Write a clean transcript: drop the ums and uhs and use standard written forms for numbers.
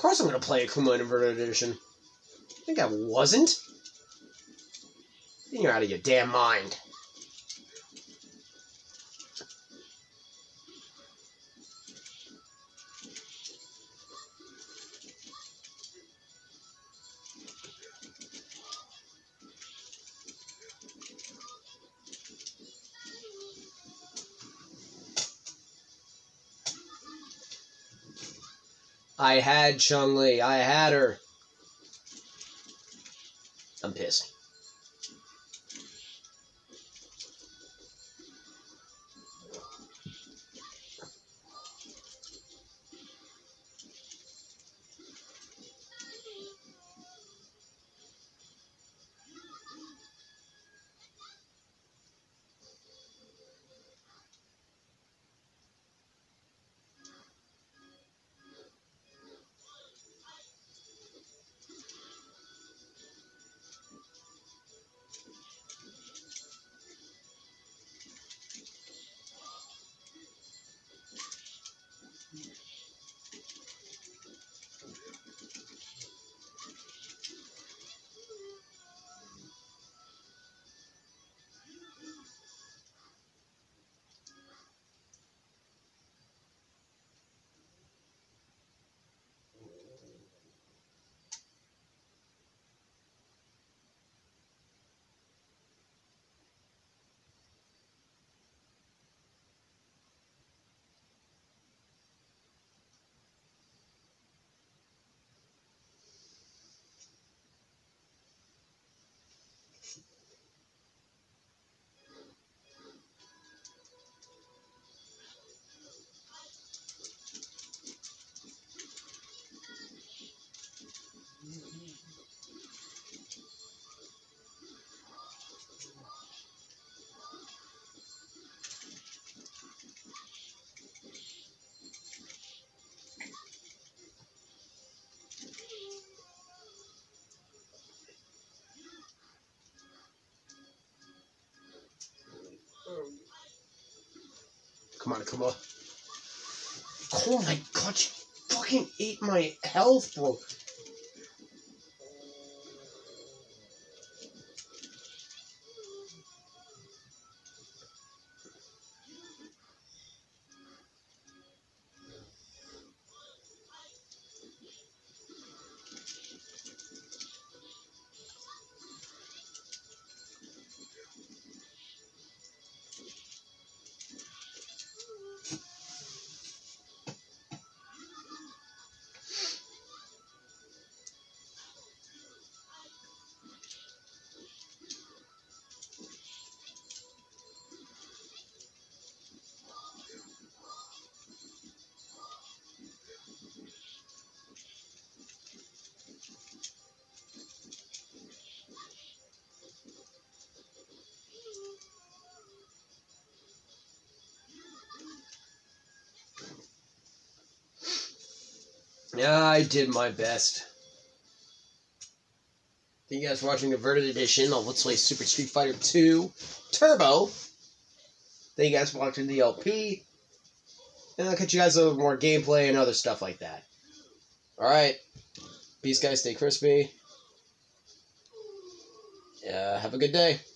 course I'm going to play Akuma Inverted Edition. I think I wasn't. I think you're out of your damn mind. I had Chun-Li. I had her. I'm pissed. Come on, Akuma. Oh my god, you fucking ate my health, bro. Yeah, I did my best. Thank you guys for watching the Inverted Edition of Let's Play Super Street Fighter 2 Turbo. Thank you guys for watching the LP. And I'll catch you guys with more gameplay and other stuff like that. Alright. Peace, guys. Stay crispy. Have a good day.